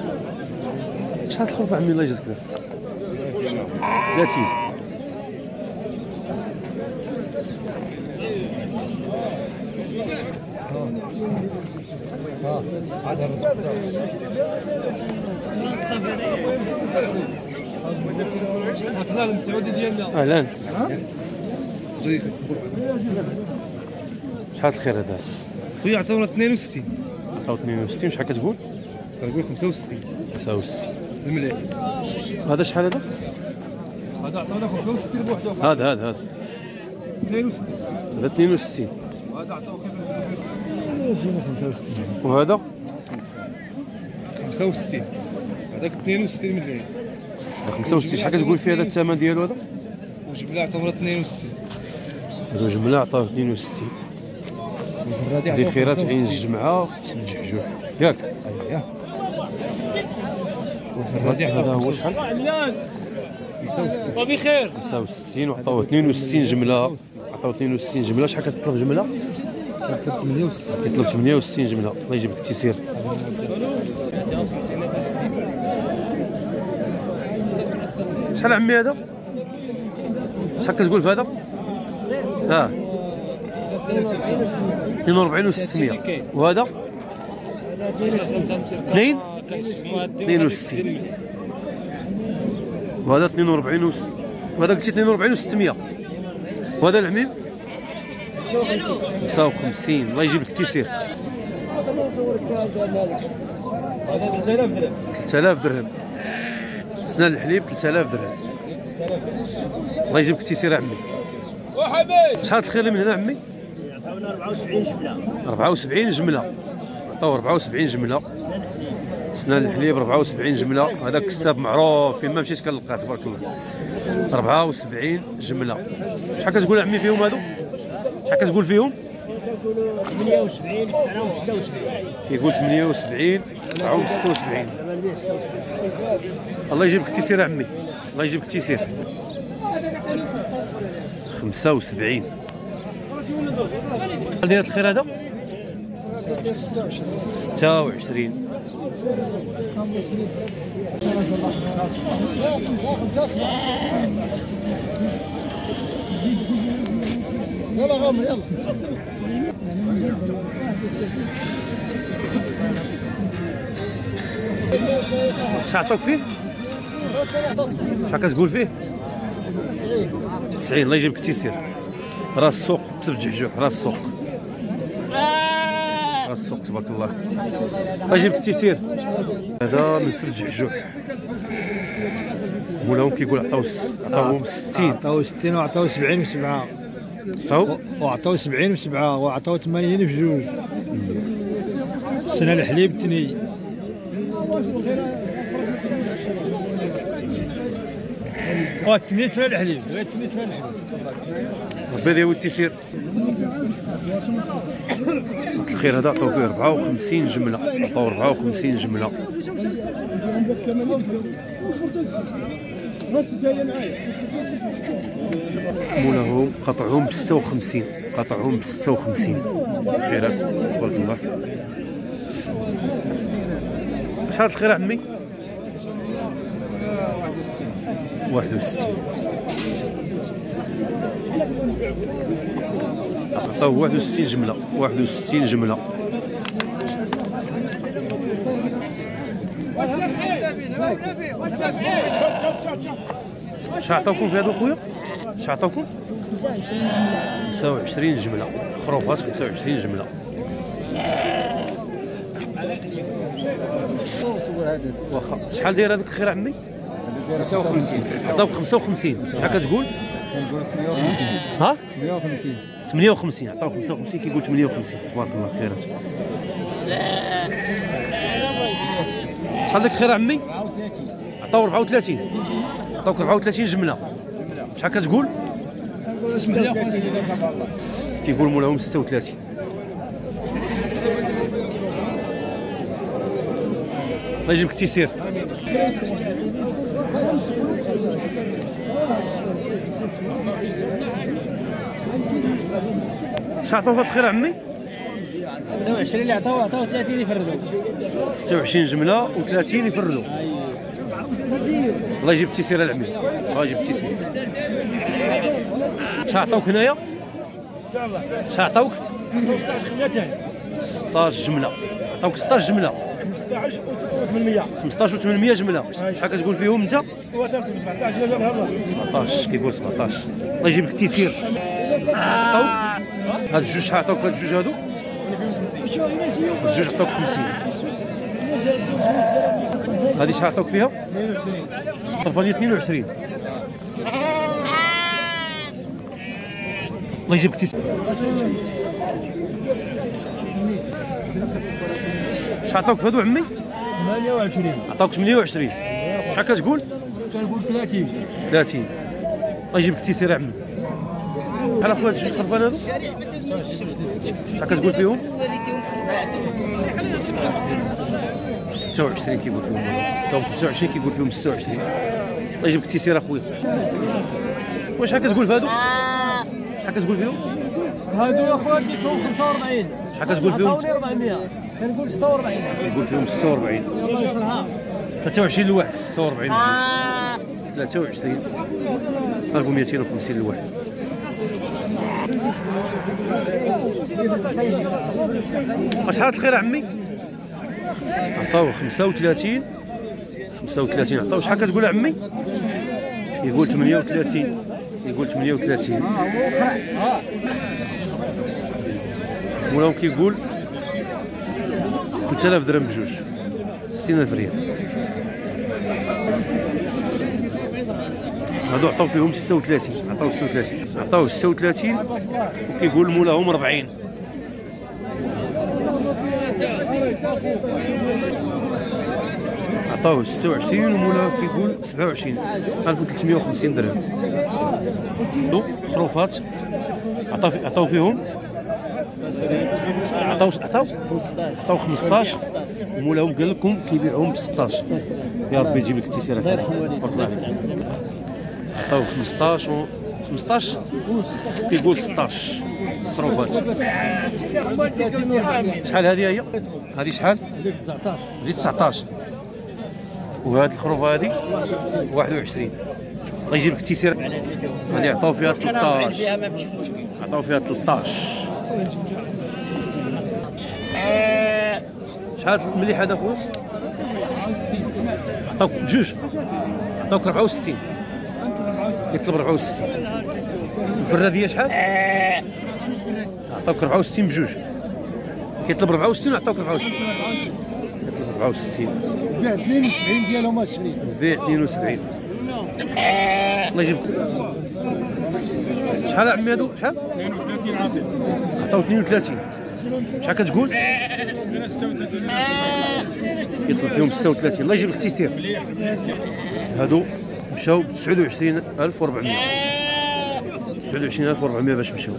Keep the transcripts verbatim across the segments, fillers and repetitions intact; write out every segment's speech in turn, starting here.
شحال الخروف عمي الله يجزاك بخير؟ ثلاثين. اهلا. شحال الخير هذا؟ خويا عطاونا اثنين وستين. عطاو اثنين وستين. شحال كتقول؟ كنقول خمسة وستين. خمسة وستين المليح. هذا شحال هذا؟ هذا عطاونا خمسة وستين بوحده. هذا هذا هذا اثنين وستين. هذا اثنين وستين. هذا عطاوه خمسة وستين. وهذا خمسة وستين. هذاك اثنين وستين مليون. خمسة وستين. شحال كتقول فيه هذا الثمن ديالو هذا؟ وجمله عطاونا اثنين وستين. هذا جمله عطاوه اثنين وستين. هذه خيرات عين الجمعه في سمت جحجوح ياك؟ اييه. هذا هو شحال؟ خمسة وستين. وبخير. خمسة وستين وعطاوه اثنين وستين جمله. عطاوه اثنين وستين جمله. شحال كتطلب جمله؟ كتطلب ثمانية وستين. كيطلب ثمانية وستين جمله. الله يجيب لك التيسير. شحال عمي هذا؟ شحال كتقول في هذا؟ ها اثنين وأربعين وستمية. وهذا؟ اثنين؟ اثنين وستين. وهذا اثنين وأربعين وستمية. وهذا قلتي اثنين وأربعين وستمية. وهذا العميم؟ خمسة وخمسين. الله يجيب لك التيسير. هذا ثلاثة آلاف درهم. ثلاثة آلاف درهم. سنة الحليب ثلاثة آلاف درهم. الله يجيب لك التيسير عمي. شحال الخير من هنا عمي؟ عطاونا أربعة وسبعين جملة. أربعة وسبعين جملة. عطاو أربعة وسبعين جملة. سنان الحليب أربعة وسبعين جملة. هذاك كساب معروف فين ما مشيت كنلقاه تبارك الله. أربعة وسبعين جملة. شحال كتقول عمي فيهم هادو؟ شحال كتقول فيهم؟ ثمانية وسبعين تسعة وستة وسبعين. كيقول ثمانية وسبعين تسعة وستة وسبعين. الله يجيب لك التيسير عمي. الله يجيب لك التيسير. خمسة وسبعين. شحال داير الخير هذا؟ ستة وعشرين. يلا غامر يلا. شحال عطاوك فيه؟ شحال كتقول فيه؟ تسعين. الله يجيب لك التيسير. راس السوق بسبت جحجوح. راس السوق. راس السوق تبارك الله. الله يجيب لك التيسير. هذا من سبت جحجوح. مولاهم كيقول عطاو عطاوهم ستين. عطاو ستين وعطاو سبعين وسبعة. عطاو وعطاو سبعين وسبعة وعطاو ثمانين في جوج. سنة الحليب تني. وتني سنة الحليب. تني سنة الحليب. ربي يدير التيسير. الخير هذا عطاو فيه أربعة وخمسين جملة. عطاو أربعة وخمسين جملة. مولاهم قطعهم ب ستة وخمسين. قطعهم ب ستة وخمسين. خيرات تبارك الله. شحال الخير عمي؟ واحد وستين. عطاوه واحد وستين جملة. واحد وستين جملة. شحال عطاوكم في هادو خويا؟ شحال عطاوكم؟ خمسة وعشرين جملة. خروفات خمسة وعشرين جملة. واخا. شحال داير هذاك الخير عمي؟ خمسة وخمسين. عطاوك خمسة وخمسين. شحال كتقول؟ كنقول ثمانية وخمسين. ها؟ ثمانية وخمسين. ثمانية وخمسين. عطاوك خمسة وخمسين كيقول ثمانية وخمسين. تبارك الله. خيرات. شحال داك الخير عمي؟ أربعة وثلاثين. عطاو أربعة وثلاثين. عطاوك أربعة وثلاثين جملة. شحال كتقول؟ اسمح لي اخويا. كيقول مولاهم ستة وثلاثين. الله يجيبك التيسير. شحال عطاو في هاد الخير عمي؟ ستة وعشرين اللي عطاوه عطاوه ثلاثين يفردوا. ستة وعشرين جمله و30 يفردوا. الله يجيب التيسير العمي، الله يجيب التيسير. شحال عطاوك هنايا؟ شحال عطاوك؟ ستطاش جمله، عطاوك ستطاش جمله. خمسطاش وثمانمية. خمسطاش وثمانمية جمله. شحال كتقول فيهم انت؟ سبعطاش، كيقول سبعطاش. الله يجيب لك التيسير. عطاوك هاد الجوج، شحال عطاوك في هاد الجوج هادو؟ هاد الجوج عطاوك خمسين. هادي شحال عطاوك فيها؟ طرفانية اثنين وعشرين. الله يجيب لك التيسير. شحال عطاوك في هادو عمي؟ ثمانية وعشرين. عطاوك ثمانية وعشرين. شحال كتقول؟ كنقول ثلاثين. ثلاثين. الله يجيب لك التيسير عمي. شحال اخويا هاد الجوج خرفان هادو؟ شحال كتقول فيهم؟ ستة وعشرين كيقول فيهم. دونك ستة وعشرين كيقول فيهم ستة وعشرين. الله يجيب لك التيسير اخويا. واش شحال كتقول في هادو؟ شحال كتقول فيهم؟ هادو اخويا ديتهم خمسة وأربعين. شحال كتقول فيهم؟ عطاوني أربعمية. كنقول ستة وأربعين. كيقول فيهم ستة وأربعين. يلاه يوصلها. ثلاثة وعشرين لواحد، ستة وأربعين ثلاثة وعشرين ألف ومئتين وخمسين لواحد. شحال الخير عمي؟ عطاوه خمسة وثلاثين. خمسة وثلاثين عطاوه. شحال كتقول عمي؟ يقول ثمانية وثلاثين. يقول ثمانية وثلاثين. مولاهم كيقول ثلاثة آلاف درهم بجوج، ستين ألف ريال. هادو عطاو فيهم ستة وثلاثين. عطاو ستة وثلاثين. عطاو ستة وثلاثين وكيقول مولاهم أربعين. عطاوه ستة وعشرين ومولاه كيقول سبعة وعشرين. ألف وثلاثمية وخمسين درهم. دو خروفات عطاو في... عطاو فيهم عطاو عطاو عطاو خمسطاش ومولاهم قال لكم كيبيعهم ب ستطاش. يا ربي يجيب لك التيسير. تبارك الله عليك. عطاو خمسطاش و خمسطاش كيقول ستطاش خروفات. شحال هذه هي؟ هذه شحال؟ هذه تسعطاش. وهاد الخروفه هذه واحد وعشرين. الله يجيب لك التيسير. هذه عطاو فيها ثلاثطاش. عطاو فيها ثلاثطاش. شحال مليح هذا خويا؟ عطاوك بجوج. عطاوك أربعة وستين. يطلب أربعة وستين. الفراديه شحال؟ عطاوك أربعة وستين بجوج. كيطلب أربعة وستين وعطاوك أربعة وستين. كيطلب أربعة وستين. بيع اثنين وسبعين ديالهم الشريك. بيع اثنين وسبعين. الله يجيبك. شحال عمي هادو؟ شحال؟ اثنين وثلاثين عاطي. عطاو اثنين وثلاثين. شحال كتقول؟ كيطلب فيهم ستة وثلاثين. الله يجيب لك التيسير. هادو مشاو ب تسعة وعشرين ألف وأربعمية. تسعة وعشرين ألف وأربعمية باش مشاو.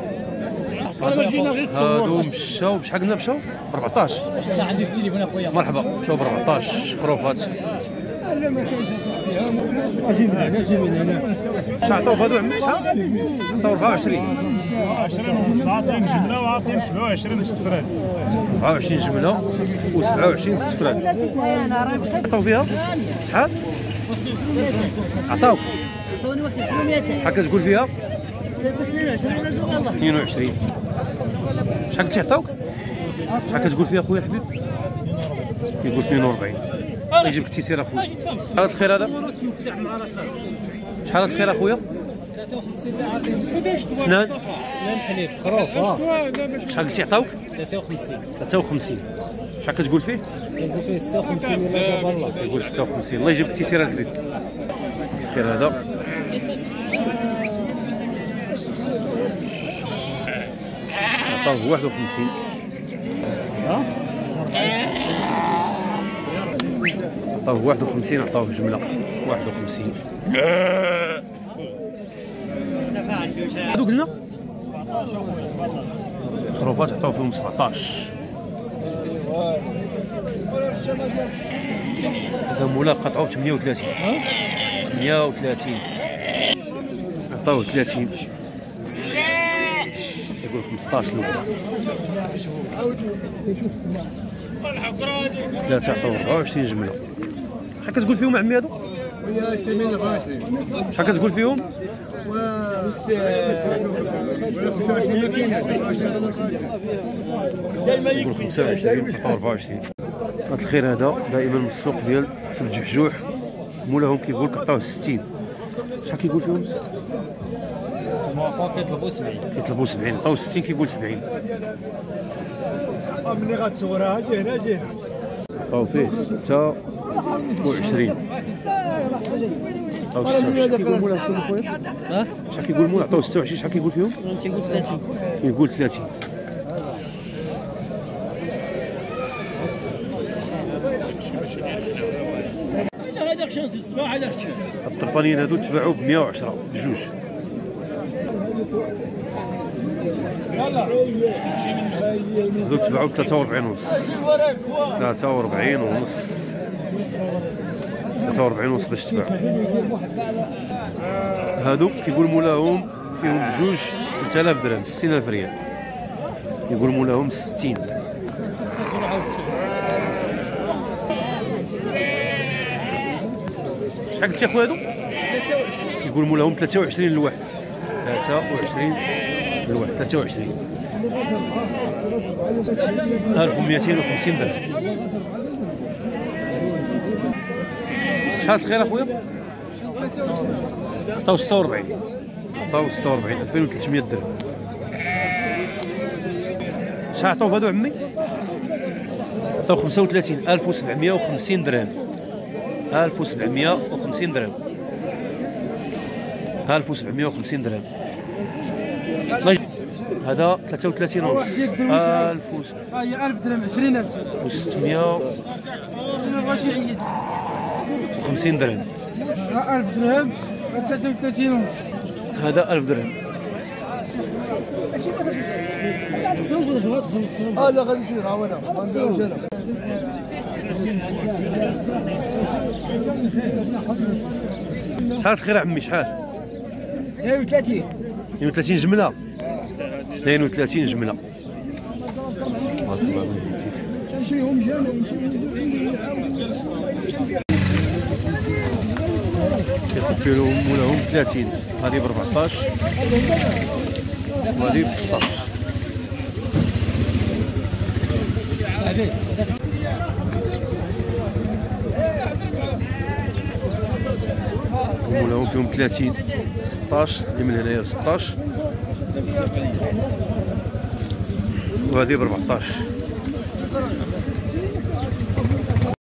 هادو مشاو بشحال قلنا مشاو؟ ب أربعطاش. طلع عندي في التليفون اخويا. مرحبا. مشاو ب أربعطاش خروفات. لا ما كاينش اجي من هنا اجي من هنا. شحال عطاو هادو عمي؟ شحال؟ عطاو أربعة وعشرين. عشرين ونص عاطين جمله وعاطين سبعة وعشرين في التفراد. أربعة وعشرين جمله وسبعة وعشرين في التفراد. عطاو فيها شحال؟ عطاوك عطوني واحد ثمانمية. شحال كتقول فيها؟ اثنين وعشرين ولا زوج والله. اثنين وعشرين. شحال كنتي عطاوك؟ شحال كتقول فيها خويا الحبيب؟ كيقول اثنين وأربعين. يجيب لك التيسير اخويا. شحال الخير هذا؟ شحال الخير اخويا؟ ثلاثة وخمسين اللي عاطين. سنان؟ سنان حليب خروف. اه شحال قلتي عطاوك؟ ثلاثة وخمسين. ثلاثة وخمسين. شحال كتقول فيه؟ كنقول فيه ستة وخمسين ولا جاب الله. كيقول ستة وخمسين. الله يجيب لك التيسير الحبيب. الخير هذا. عطاوه واحد وخمسين. ها؟ عطاوه واحد وخمسين. عطاوه جمله واحد وخمسين. هادو قلنا خروفات عطاو فيهم سبعطاش. هذا مولا قطعوه ثمانية وثلاثين. ثمانية وثلاثين. عطاوه ثلاثين. كيقول خمسطاش الاول. ثلاثة عطاو أربعة وعشرين جملة. شحال كتقول فيهم عمي هادو؟ ويا ثمانية أربعة وعشرين. شحال كتقول فيهم؟ و خمسة وعشرين ما كايناش. يقول خمسة وعشرين عطاو أربعة وعشرين. هاد الخير هذا دائما من السوق ديال سبت جحجوح، مولاهم كيقول لك عطاوه ستين. شحال كيقول فيهم؟ الموافق كيطلبوا سبعين. كيطلبوا سبعين، عطاوه ستين كيقول سبعين. ملي غتصورها اجي هنا اجي هنا. عطاو فيه ستة وعشرين. عطاو ستة وعشرين. كيقول مولا شكون خويا؟ ها؟ شحال كيقول مولا؟ عطاوه ستة وعشرين. شحال كيقول فيهم؟ تيقول ثلاثين. كيقول ثلاثين. هذاك شانس الصباح هذاك شانس. الطرفانيين هادو تباعوا ب مية وعشرة بجوج. هادو تباعوا ب ثلاثة وأربعين ونص. ثلاثة وأربعين ونص. ثلاثة وأربعين ونص باش تباعوا. هادو كيقول مولاهم فيهم بجوج ثلاثة آلاف درهم، ستين ألف ريال. كيقول مولاهم ستين. شحال قلتي اخويا هادو؟ كيقول مولاهم ثلاثة وعشرين لواحد. ثلاثة وعشرين لواحد، ثلاثة وعشرين. ألف ومئتين وخمسين درهم. شحال الخير اخويا؟ عطاو ستة وأربعين. عطاو ستة وأربعين، ألفين وثلاثمية درهم. شحال عطاو هادو عمي؟ عطاو خمسة وثلاثين، ألف وسبعمية وخمسين درهم. ألف وسبعمية وخمسين درهم. ألف وسبعمية وخمسين درهم. هذا ثلاثة وثلاثين ونص. ألف هي ألف درهم عشرين ألف وستمية وخمسين درهم. ألف درهم ثلاثة وثلاثين ونص. هذا ألف درهم. اه لا غادي نسير ها وانا ما نديروش انا. شحال الخير عمي شحال؟ اثنين وثلاثين. اثنين وثلاثين جملة. اثنين وثلاثين جملة. بارك الله فيك. تنشريهم جامع كيخفي لهم مولاهم ثلاثين. هذه ب أربعطاش وهذه ب ستطاش. مولاهم فيهم ثلاثين. ستطاش اللي من هنايا ستطاش وهذه ب أربعطاش.